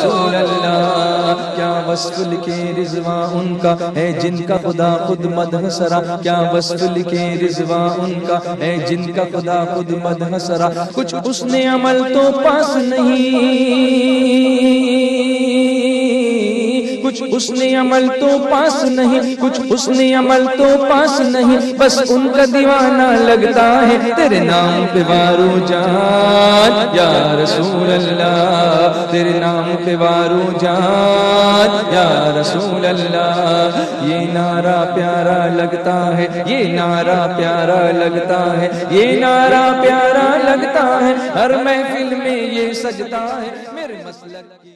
रसूल अल्लाह। क्या वस्फ लिखे रिजवा उनका है जिनका खुदा खुद मदह सरा, क्या वस्फ लिखे रिजवा उनका है जिनका खुदा खुद मदह सरा। कुछ उसने अमल तो पास नहीं, कुछ उसने अमल तो पास नहीं, कुछ उसने अमल तो पास नहीं, बस उनका दीवाना लगता है तेरे नाम पे वारो जान या रसूल अल्लाह, तेरे नाम पे वारो जान या रसूल अल्लाह। ये नारा प्यारा लगता है, ये नारा प्यारा लगता है, ये नारा प्यारा लगता है, हर महफिल में ये सजता है मेरे मसलक की।